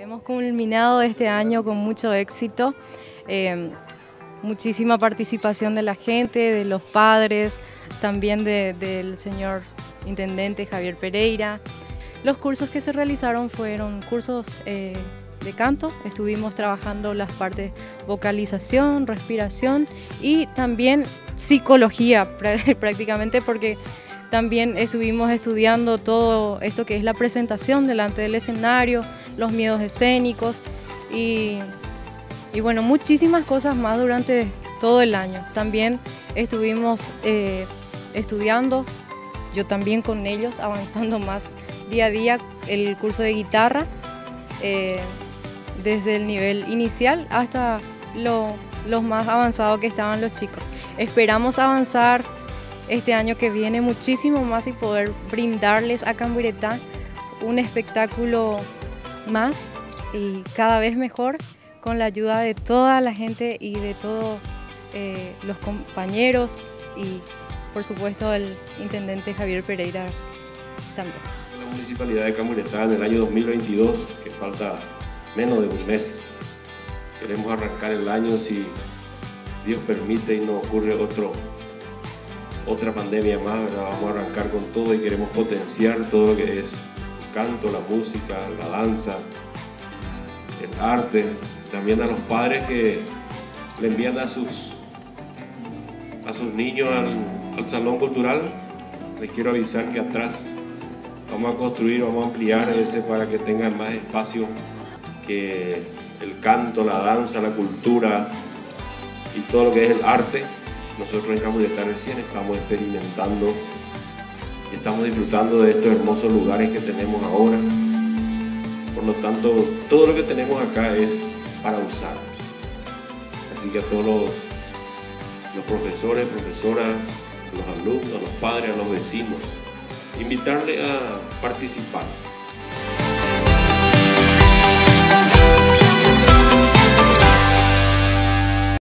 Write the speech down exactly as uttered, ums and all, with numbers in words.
hemos culminado este año con mucho éxito, eh, muchísima participación de la gente, de los padres, también de, del señor intendente Javier Pereira. Los cursos que se realizaron fueron cursos eh, de canto, estuvimos trabajando las partes vocalización, respiración y también psicología prácticamente, porque también estuvimos estudiando todo esto que es la presentación delante del escenario, los miedos escénicos y, y bueno, muchísimas cosas más durante todo el año. También estuvimos eh, estudiando, yo también con ellos, avanzando más día a día el curso de guitarra, eh, desde el nivel inicial hasta lo, lo más avanzado que estaban los chicos. Esperamos avanzar este año que viene muchísimo más y poder brindarles a Camburetá un espectáculo más y cada vez mejor, con la ayuda de toda la gente y de todos eh, los compañeros y por supuesto el intendente Javier Pereira también. La Municipalidad de Camburetá en el año dos mil veintidós, que falta menos de un mes, queremos arrancar el año si Dios permite y no ocurre otro otra pandemia más, ¿verdad? Vamos a arrancar con todo y queremos potenciar todo lo que es el canto, la música, la danza, el arte. También a los padres que le envían a sus, a sus niños al, al salón cultural, les quiero avisar que atrás vamos a construir, vamos a ampliar ese para que tengan más espacio, que el canto, la danza, la cultura y todo lo que es el arte. Nosotros en Camburetá recién estamos experimentando y estamos disfrutando de estos hermosos lugares que tenemos ahora. Por lo tanto, todo lo que tenemos acá es para usar. Así que a todos los, los profesores, profesoras, los alumnos, a los padres, a los vecinos, invitarles a participar.